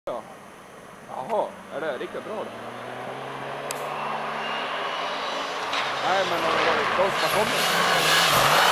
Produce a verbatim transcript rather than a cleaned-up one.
Ja. Jaha, är det riktigt bra då? Nej, men de som har kommit.